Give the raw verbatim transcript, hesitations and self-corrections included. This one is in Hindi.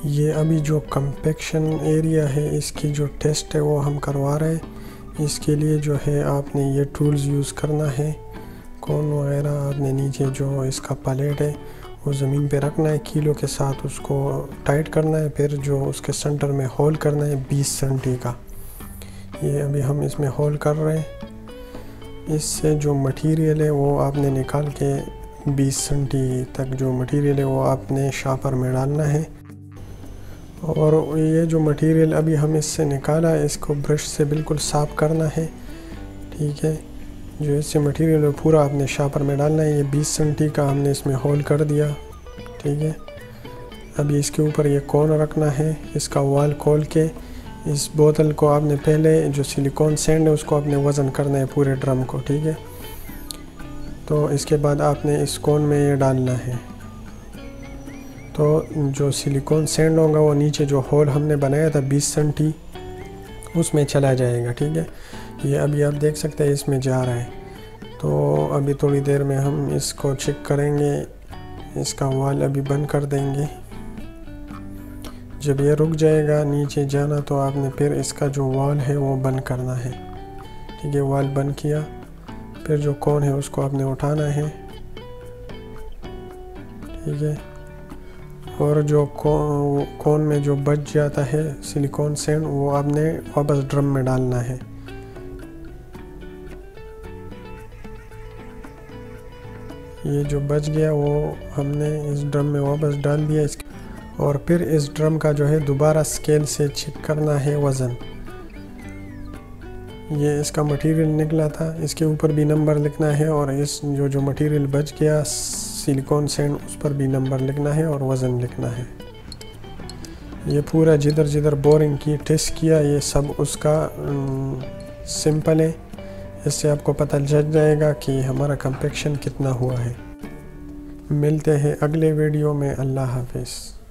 ये अभी जो कंपेक्शन एरिया है इसकी जो टेस्ट है वो हम करवा रहे हैं। इसके लिए जो है आपने ये टूल्स यूज़ करना है। कौन वगैरह आपने नीचे जो इसका पैलेट है वो ज़मीन पे रखना है, कीलो के साथ उसको टाइट करना है, फिर जो उसके सेंटर में होल करना है बीस सेंटी का। ये अभी हम इसमें होल कर रहे हैं। इससे जो मटेरियल है वो आपने निकाल के बीस सेंटी तक जो मटेरियल है वो आपने शापर में डालना है। और ये जो मटेरियल अभी हम इससे निकाला है इसको ब्रश से बिल्कुल साफ़ करना है, ठीक है। जो इससे मटेरियल है पूरा आपने शापर में डालना है। ये बीस सेंटी का हमने इसमें होल कर दिया, ठीक है। अभी इसके ऊपर ये कोन रखना है, इसका वाल खोल के इस बोतल को आपने पहले जो सिलिकॉन सैंड है उसको आपने वज़न करना है पूरे ड्रम को, ठीक है। तो इसके बाद आपने इस कोन में ये डालना है। तो जो सिलिकॉन सैंड होगा वो नीचे जो होल हमने बनाया था बीस सेंटी उसमें चला जाएगा, ठीक है। ये अभी आप देख सकते हैं इसमें जा रहा है। तो अभी थोड़ी देर में हम इसको चेक करेंगे। इसका वाल अभी बंद कर देंगे। जब ये रुक जाएगा नीचे जाना तो आपने फिर इसका जो वाल है वो बंद करना है, ठीक है। वाल बंद किया, फिर जो कोन है उसको आपने उठाना है, ठीक है। और जो कोन में जो बच जाता है सिलिकॉन सैंड वो आपने वापस ड्रम में डालना है। ये जो बच गया वो हमने इस ड्रम में वापस डाल दिया। इसके और फिर इस ड्रम का जो है दोबारा स्केल से चेक करना है वज़न। ये इसका मटेरियल निकला था, इसके ऊपर भी नंबर लिखना है, और इस जो जो मटेरियल बच गया सिलिकॉन सैंड उस पर भी नंबर लिखना है और वज़न लिखना है। ये पूरा जिधर जिधर बोरिंग की टेस्ट किया ये सब उसका सिंपल है। इससे आपको पता चल जाएगा कि हमारा कंपेक्शन कितना हुआ है। मिलते हैं अगले वीडियो में। अल्लाह हाफिज़।